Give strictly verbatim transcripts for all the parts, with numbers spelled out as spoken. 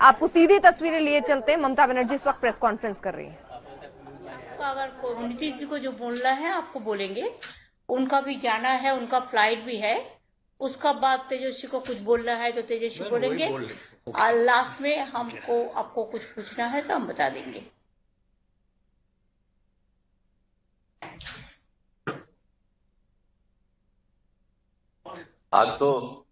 आपको सीधी तस्वीरें लिए चलते हैं। ममता बनर्जी इस वक्त प्रेस कॉन्फ्रेंस कर रही हैं। अगर नीतीश जी को जो बोलना है आपको बोलेंगे, उनका भी जाना है, उनका फ्लाइट भी है। उसका बाद तेजस्वी को कुछ बोलना है तो तेजस्वी बोलेंगे, और लास्ट में हमको आपको कुछ पूछना है तो हम बता देंगे। आज तो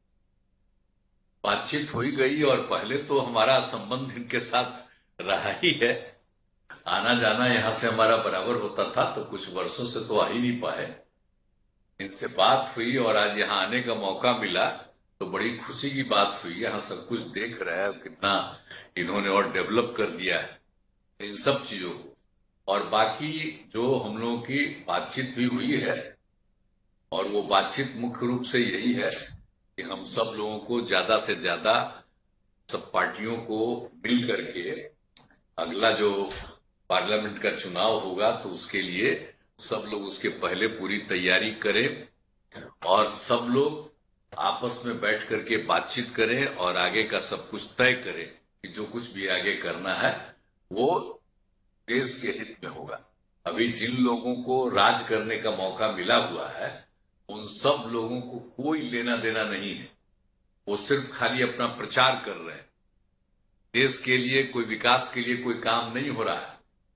बातचीत हो ही गई, और पहले तो हमारा संबंध इनके साथ रहा ही है। आना जाना यहाँ से हमारा बराबर होता था, तो कुछ वर्षों से तो आ ही नहीं पाए। इनसे बात हुई और आज यहाँ आने का मौका मिला तो बड़ी खुशी की बात हुई। यहाँ सब कुछ देख रहा है कितना इन्होंने और डेवलप कर दिया है इन सब चीजों को। और बाकी जो हम लोगों की बातचीत भी हुई है, और वो बातचीत मुख्य रूप से यही है कि हम सब लोगों को ज्यादा से ज्यादा सब पार्टियों को मिल करके अगला जो पार्लियामेंट का चुनाव होगा तो उसके लिए सब लोग उसके पहले पूरी तैयारी करें, और सब लोग आपस में बैठ करके बातचीत करें और आगे का सब कुछ तय करें कि जो कुछ भी आगे करना है वो देश के हित में होगा। अभी जिन लोगों को राज करने का मौका मिला हुआ है उन सब लोगों को कोई लेना देना नहीं है। वो सिर्फ खाली अपना प्रचार कर रहे हैं। देश के लिए कोई विकास के लिए कोई काम नहीं हो रहा है,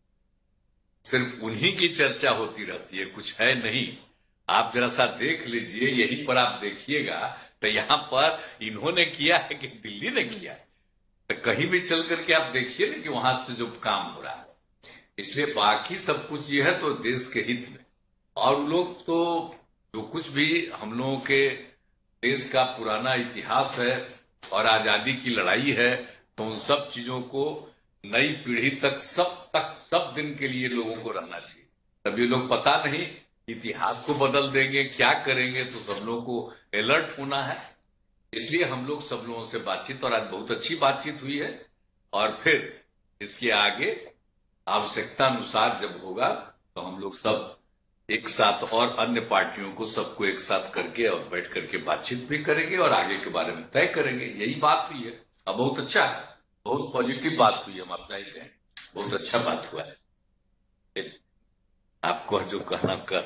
सिर्फ उन्हीं की चर्चा होती रहती है, कुछ है नहीं। आप जरा सा देख लीजिए, यहीं पर आप देखिएगा तो यहाँ पर इन्होंने किया है कि दिल्ली ने किया है, तो कहीं भी चल करके आप देखिए ना कि वहां से जो काम हो रहा है। इसलिए बाकी सब कुछ ये है तो देश के हित में। और लोग तो जो कुछ भी हम लोगों के देश का पुराना इतिहास है और आजादी की लड़ाई है, तो उन सब चीजों को नई पीढ़ी तक सब तक सब दिन के लिए लोगों को रहना चाहिए। तब ये लोग पता नहीं इतिहास को बदल देंगे, क्या करेंगे, तो सब लोगों को अलर्ट होना है। इसलिए हम लोग सब लोगों से बातचीत, और आज बहुत अच्छी बातचीत हुई है। और फिर इसके आगे आवश्यकता अनुसार जब होगा तो हम लोग सब एक साथ और अन्य पार्टियों को सबको एक साथ करके और बैठ करके बातचीत भी करेंगे और आगे के बारे में तय करेंगे। यही बात हुई है। अब बहुत अच्छा है, बहुत पॉजिटिव बात हुई है। हम अपना ही कहें, बहुत अच्छा बात हुआ है। आपको जो कहना कर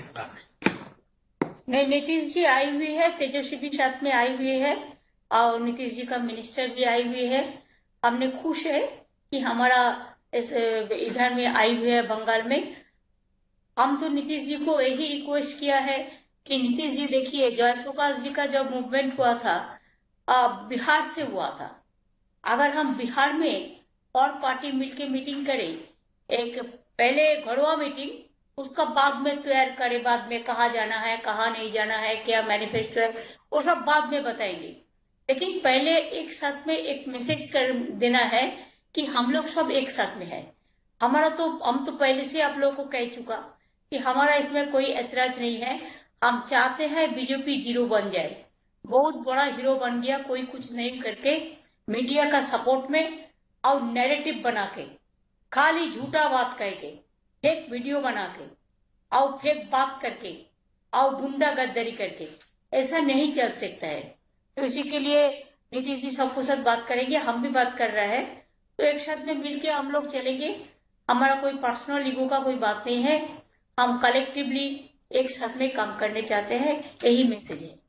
नहीं, नीतीश जी आई हुई है, तेजस्वी भी साथ में आई हुई है, और नीतीश जी का मिनिस्टर भी आई हुई है। हमने खुश है कि हमारा इस इधर में आई हुई है बंगाल में। हम तो नीतीश जी को यही रिक्वेस्ट किया है कि नीतीश जी देखिए, जयप्रकाश जी का जब मूवमेंट हुआ था बिहार से हुआ था। अगर हम बिहार में और पार्टी मिलके मीटिंग करें, एक पहले घरवा मीटिंग, उसका बाद में तैयार करें, बाद में कहाँ जाना है कहाँ नहीं जाना है, क्या मैनिफेस्टो है, वो सब बाद में बताएंगे। लेकिन पहले एक साथ में एक मैसेज कर देना है कि हम लोग सब एक साथ में है। हमारा तो हम तो पहले से आप लोगों को कह चुका कि हमारा इसमें कोई ऐतराज नहीं है। हम चाहते हैं बीजेपी जीरो बन जाए, बहुत बड़ा हीरो बन गया, कोई कुछ नहीं करके मीडिया का सपोर्ट में और नैरेटिव बना के, खाली झूठा बात कह के, फेक वीडियो बना के और फेक बात करके और गुंडा गद्दारी करके, ऐसा नहीं चल सकता है। तो इसी के लिए नीतीश जी सबको साथ बात करेंगे, हम भी बात कर रहे हैं, तो एक साथ में मिलके हम लोग चलेंगे। हमारा कोई पर्सनल ईगो का कोई बात नहीं है, हम कलेक्टिवली एक साथ में काम करने चाहते हैं, यही मैसेज है।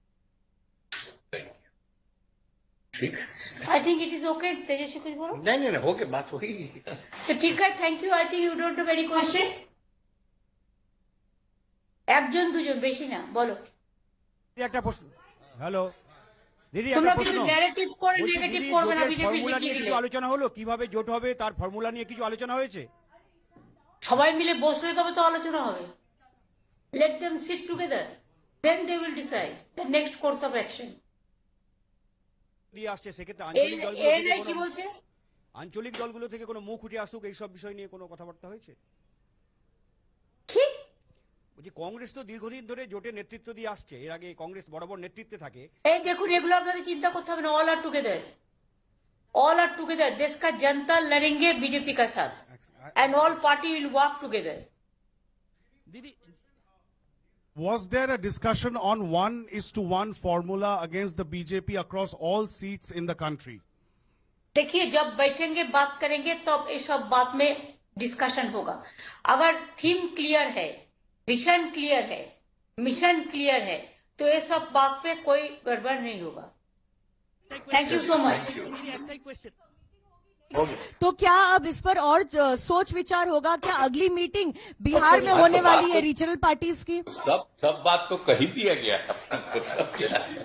ठीक, I think it is okay. Tejashwi कुछ बोलो। नहीं नहीं हो गया, बात होगी तो ठीक है, thank you. I think you don't have any question. একজন দুজন বেশি না, বলো। একটা প্রশ্ন। হ্যালো দিদি, তোমরা একটা কিছু প্রশ্ন। ন্যারেটিভ করে বলছি নেগেটিভ দিদি, করবে না, জোটের বিজেপি ফর্মুলা নিয়ে শিখিয়ে কিছু দিলে। আলোচনা হলো, কিভাবে জোট হবে তার ফর্মুলা নিয়ে কিছু আলোচনা হয়েছে? সবাই মিলে বসলে তবে তো আলোচনা হবে। Let them sit together, then they will decide the next course of action. দিয়ে আসছে, সেক্ষেত্রে আঞ্চলিক দলগুলো থেকে কি কোনো বলছে, আঞ্চলিক দলগুলো থেকে কোনো মুখ উঠে আসুক, এই সব বিষয় নিয়ে কোনো কথাবার্তা হয়েছে? কি বলছি কংগ্রেস তো দীর্ঘদিন ধরে জোটে নেতৃত্ব দিয়ে আসছে, এর আগে কংগ্রেস বরাবর নেতৃত্বে থাকে। এই দেখুন, এগুলো আপনাদের চিন্তা করতে হবে না। All are together, all are together. देश का जनता लड़ेंगे बीजेपी का साथ and all party will work together. Didi, was there a discussion on one is to one formula against the B J P across all seats in the country? देखिए, जब बैठेंगे बात करेंगे तब तो इस सब बात में डिस्कशन होगा। अगर थीम क्लियर है, विजन क्लियर है, मिशन क्लियर है, तो ये सब बात पे कोई गड़बड़ नहीं होगा। Thank you so much. तो क्या अब इस पर और सोच विचार होगा? क्या अगली मीटिंग बिहार में होने वाली है रीजनल पार्टीज की? सब सब बात तो कही दिया गया है।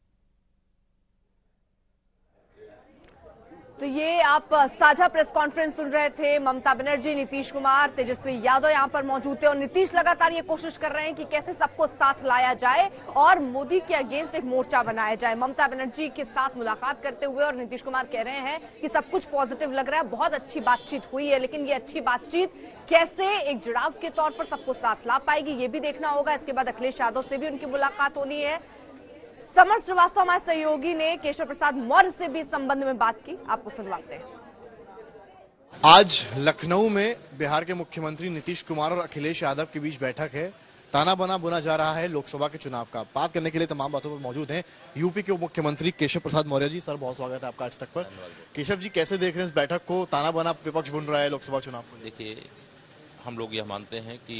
तो ये आप साझा प्रेस कॉन्फ्रेंस सुन रहे थे। ममता बनर्जी, नीतीश कुमार, तेजस्वी यादव यहां पर मौजूद थे और नीतीश लगातार ये कोशिश कर रहे हैं कि कैसे सबको साथ लाया जाए और मोदी के अगेंस्ट एक मोर्चा बनाया जाए। ममता बनर्जी के साथ मुलाकात करते हुए और नीतीश कुमार कह रहे हैं कि सब कुछ पॉजिटिव लग रहा है, बहुत अच्छी बातचीत हुई है, लेकिन ये अच्छी बातचीत कैसे एक जुड़ाव के तौर पर सबको साथ ला पाएगी ये भी देखना होगा। इसके बाद अखिलेश यादव से भी उनकी मुलाकात होनी है। समर श्रीवास्तव हमारे सहयोगी ने केशव प्रसाद मौर्य से भी इस संबंध में बात की, आपको सुनवाते हैं। आज लखनऊ में बिहार के मुख्यमंत्री नीतीश कुमार और अखिलेश यादव के बीच बैठक है। ताना बना बुना जा रहा है लोकसभा के चुनाव का। बात करने के लिए तमाम बातों पर मौजूद हैं यूपी के उप मुख्यमंत्री केशव प्रसाद मौर्य जी। सर, बहुत स्वागत है आपका आज तक पर। केशव जी, कैसे देख रहे हैं इस बैठक को? ताना बना विपक्ष बुन रहा है लोकसभा चुनाव को। देखिए, हम लोग यह मानते हैं कि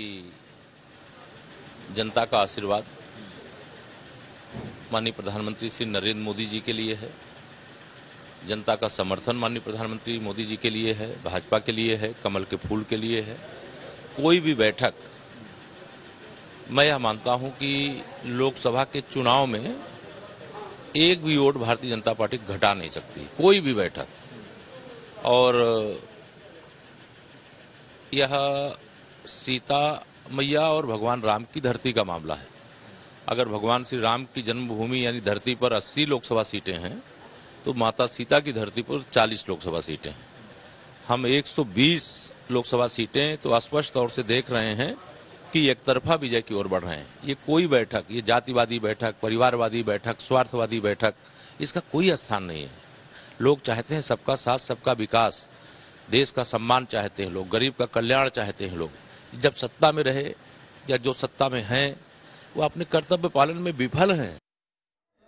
जनता का आशीर्वाद माननीय प्रधानमंत्री श्री नरेंद्र मोदी जी के लिए है, जनता का समर्थन माननीय प्रधानमंत्री मोदी जी के लिए है, भाजपा के लिए है, कमल के फूल के लिए है। कोई भी बैठक, मैं यह मानता हूं कि लोकसभा के चुनाव में एक भी वोट भारतीय जनता पार्टी घटा नहीं सकती, कोई भी बैठक। और यह सीता मैया और भगवान राम की धरती का मामला है। अगर भगवान श्री राम की जन्मभूमि यानी धरती पर अस्सी लोकसभा सीटें हैं, तो माता सीता की धरती पर चालीस लोकसभा सीटें हैं। हम एक सौ बीस लोकसभा सीटें तो स्पष्ट तौर से देख रहे हैं कि एक तरफा विजय की ओर बढ़ रहे हैं। ये कोई बैठक, ये जातिवादी बैठक, परिवारवादी बैठक, स्वार्थवादी बैठक, इसका कोई स्थान नहीं है। लोग चाहते हैं सबका साथ, सबका विकास, देश का सम्मान चाहते हैं लोग, गरीब का कल्याण चाहते हैं लोग। जब सत्ता में रहे या जो सत्ता में हैं वो अपने कर्तव्य पालन में विफल हैं।